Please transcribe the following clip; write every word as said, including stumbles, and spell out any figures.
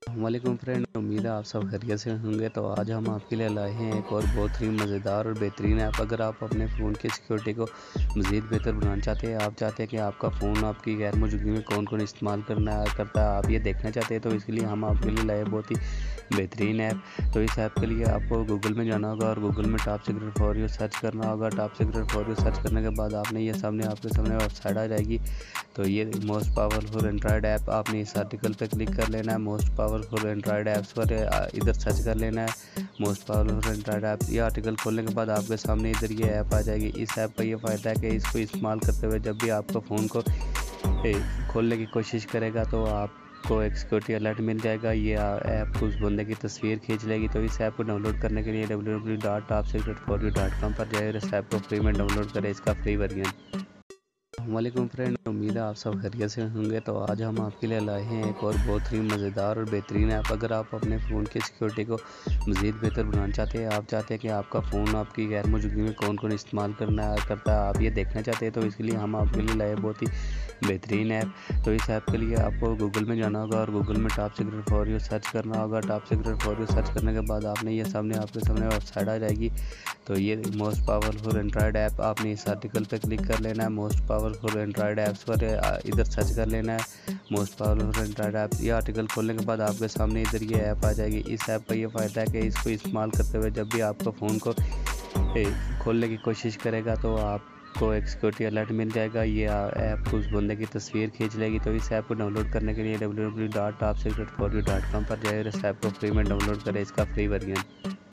वालेकुम फ्रेंड, उम्मीद है आप सब खैरियत से होंगे। तो आज हम आपके लिए लाए हैं एक और बहुत ही मज़ेदार और बेहतरीन ऐप। अगर आप अपने फ़ोन की सिक्योरिटी को मज़ीद बेहतर बनाना चाहते हैं, आप चाहते हैं कि आपका फ़ोन आपकी गैर मौजूदगी में कौन कौन इस्तेमाल करना है करता है, आप ये देखना चाहते हैं, तो इसके लिए हम आपके लिए लाए बहुत ही बेहतरीन ऐप। तो इस ऐप के लिए आपको गूगल में जाना होगा और गूगल में top secret for you search करना होगा। Top secret for you search करने के बाद आपने ये सामने आपके सामने वेबसाइट आ जाएगी। तो ये मोस्ट पावरफुल एंड्रॉयड ऐप, आपने इस आर्टिकल पे क्लिक कर लेना है। मोस्ट पावरफुल एंड्रॉयड ऐप्स पर इधर सर्च कर लेना है मोस्ट पावरफुल एंड्रॉयड ऐप। ये आर्टिकल खोलने के बाद आपके सामने इधर ये ऐप आ जाएगी। इस ऐप का ये फ़ायदा है कि इसको इस्तेमाल करते हुए जब भी आपका फ़ोन को ए, खोलने की कोशिश करेगा तो आपको एक सिक्योरिटी अलर्ट मिल जाएगा। ये ऐप उस बंदे की तस्वीर खींच लेगी। तो इस ऐप को डाउनलोड करने के लिए W W W dot top secret for you dot com पर जाए और इस ऐप को फ्री में डाउनलोड करें, इसका फ्री वर्जन। वालेकुम फ्रेंड, उम्मीद है आप सब खैरियत से होंगे। तो आज हम आपके लिए लाए हैं एक और बहुत ही मज़ेदार और बेहतरीन ऐप। अगर आप अपने फ़ोन की सिक्योरिटी को मज़ीद बेहतर बनाना चाहते हैं, आप चाहते हैं कि आपका फ़ोन आपकी गैर मौजूदगी में कौन कौन इस्तेमाल करना है करता है, आप ये देखना चाहते हैं, तो इसके लिए हम आपके लिए लाए बहुत ही बेहतरीन ऐप। तो इस ऐप के लिए आपको गूगल में जाना होगा और गूगल में top secret for you search करना होगा। Top secret for you search करने के बाद आपने ये सामने आपके सामने वेबसाइट आ जाएगी। तो ये मोस्ट पावरफुल एंड्रॉयड ऐप, आपने इस आर्टिकल पे क्लिक कर लेना है। मोस्ट पावरफुल एंड्रॉयड ऐप्स पर इधर सर्च कर लेना है मोस्ट पावरफुल एंड्रॉयड ऐप। ये आर्टिकल खोलने के बाद आपके सामने इधर ये ऐप आ जाएगी। इस ऐप का ये फ़ायदा है कि इसको इस्तेमाल करते हुए जब भी आपका फ़ोन को ए, खोलने की कोशिश करेगा तो आपको एक सिक्योरिटी अलर्ट मिल जाएगा। ये ऐप उस बंदे की तस्वीर खींच लेगी। तो इस ऐप को डाउनलोड करने के लिए W W W dot top secret for you dot com पर जाए और इस ऐप को फ्री में डाउनलोड करें, इसका फ्री वर्जन।